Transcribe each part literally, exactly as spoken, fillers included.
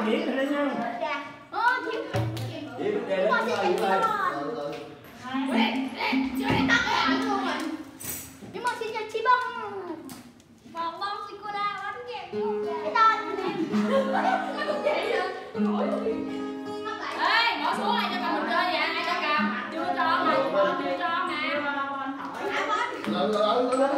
miếng rồi đấy nha. Ơ chị. Chị bánh đề lên rồi rồi. Chưa đến tắc cái áo luôn rồi. Nhưng mà xin chào chị Bông. Bông bông xin cô đa bánh kẹp luôn. Cái tên này. Nó cũng vậy hả? Ê, bỏ xuống ai cho cầm mình chơi vậy? Ai cho cầm? Chưa cho mà, chưa cho mà. Ừ ừ ừ ừ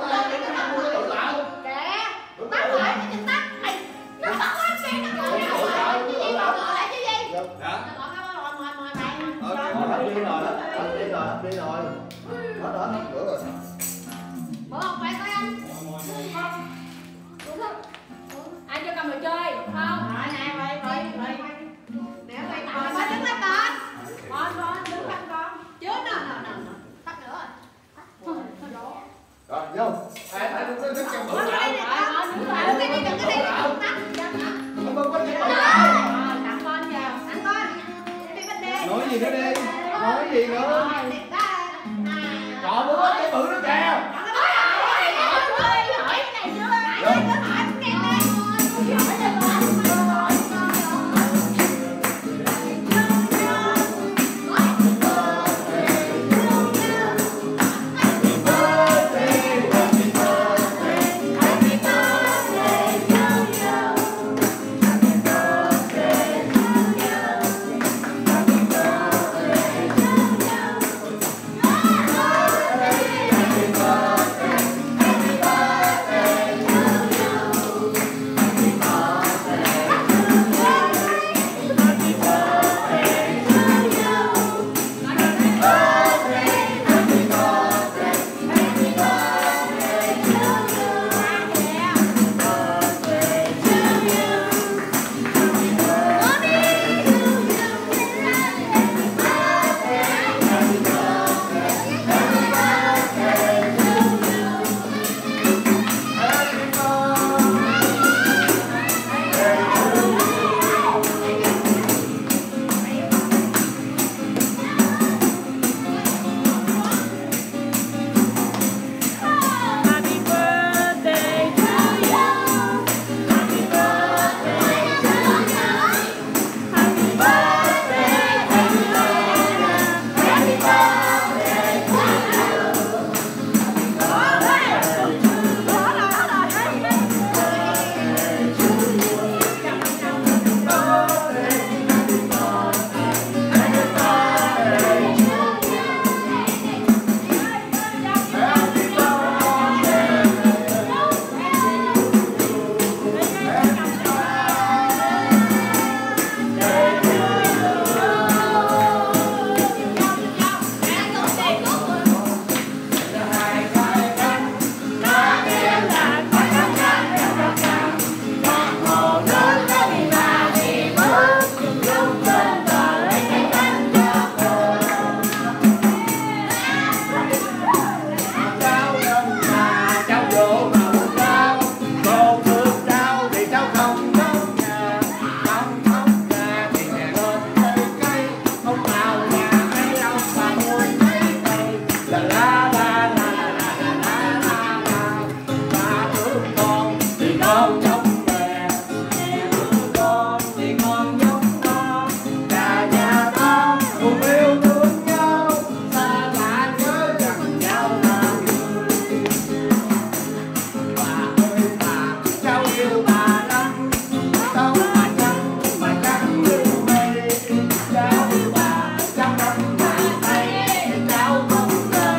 Kìa, tắt lại cho chị tắt. Nó tắt hết kia, nó gọi lại chứ gì, gọi lại chứ gì. Hả? Nó gọi mời mời mời bạn. Hết đi rồi, hết đi rồi, hết đi rồi. Hết rồi, hết bữa rồi. Mở không phải coi anh. Ai cho cầm đồ chơi, không? Rồi nè, quay quay quay. Nè quay tàu con đứng lên con. Con con đứng lên con. Chứ nè nè nè. Tắt nữa rồi. Rồi, vô. Ai ai đứng đứng trong bự lại. Rồi, đứng lại. Cái đi đừng cái đi đừng tắt. Không có cái bự lại. Rồi, tặng con vào. Tặng con. Đi bên đây. Nói gì nữa đi. Nói gì nữa. Còn muốn cái bự nữa kìa.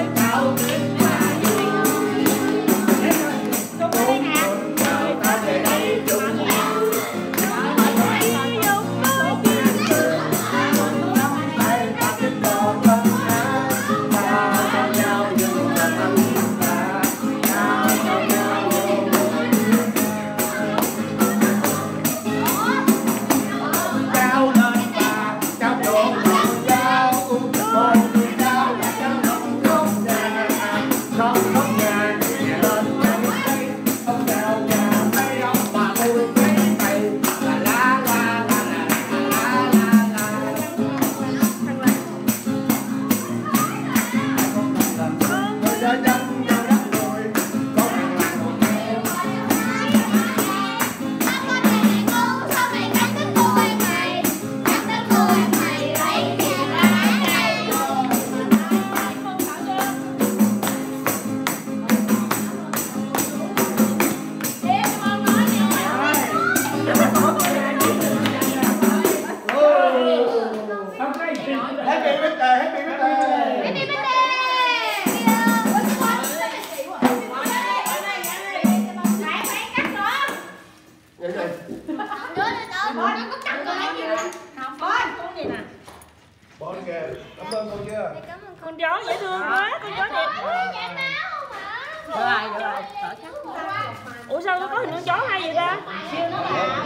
Hãy subscribe cho kênh Ghiền Mì Gõ để không bỏ lỡ ơn cô chưa? Con chó dễ thương quá, con chó đẹp. Được rồi, được rồi, cỡ chắc. Ủa sao nó có hình con chó hay vậy ta? Siêu nó là.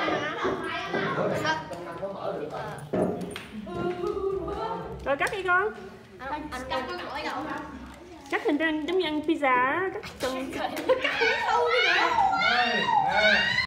Rồi cắt đi con. Anh cắt có nổi đâu. Cắt hình trên giống như ăn pizza, cắt từng. Cắt sâu vậy.